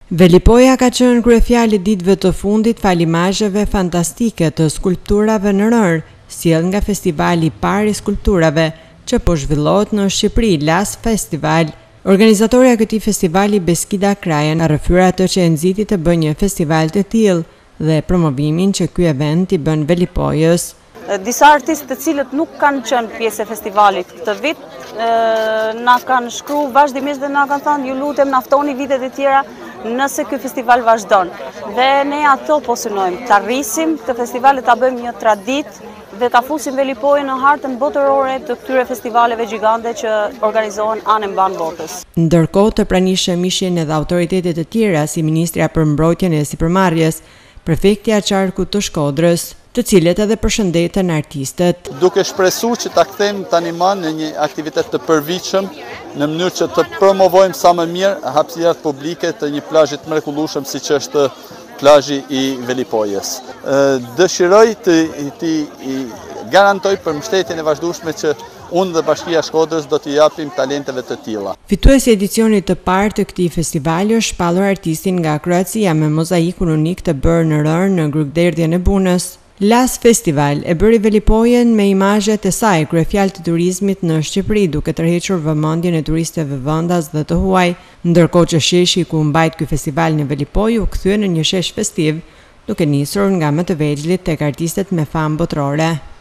Velipoja ka qenë kryefjalë ditëve të fundit fal imazheve fantastike të skulpturave në rër, sjell nga festivali i parë i skulpturave që po zhvillohet në Shqipëri, Las Festival. Organizatorja e këtij festivali, Beskida Kraja, rrëfyr atë që e nxiti të bëjë një festival të tillë dhe promovimin që ky event i bën Velipojës. Disa artistë të cilët nuk kanë qenë pjesë e festivalit këtë vit, na kanë shkruar vazhdimisht dhe na kanë thënë, ju lutem naftoni vitet e tjera nëse ky festival vazhdon. Dhe ne ato po synojmë, ta rrisim këtë festival, ta bëjmë një traditë dhe ta fusim Velipojën në hartën botërore të këtyre festivaleve gjigante që organizohen anë mban botës. Ndërkohë të pranishëm ishin edhe autoritetet të tjera si Ministrja për Mbrojtjen e Sipërmarrjes, Prefekti i Qarkut të Shkodrës, të cilët edhe përshëndetën artistët. Duke shpresuar që ta kthejmë tani në një aktivitet të përvitshëm në mënyrë që të promovojmë sa më mirë hapësirat publike të një plazhi të mrekullueshëm siç është plazhi i Velipojës. Dëshiroj të garantoj për mbështetjen e vazhdueshme që unë dhe Bashkia Shkodrës do t'i japim talenteve të tilla. Fituesi i edicionit të parë të këtij festivali është shpallur artistin nga Kroacia me mozaikun unik të bërë në rër në Grykderdhjen e Bunës. Las Festival e bëri Velipojën me imazhet e saj kryefjalë të turizmit në Shqipëri, duke tërhequr vëmendjen e turistëve vendas dhe të huaj, ndërkohë që sheshi ku mbajt ky festival në Velipojë u kthye në një shesh festiv, duke nisur nga më të vegjëlit tek artistët me famë botërore.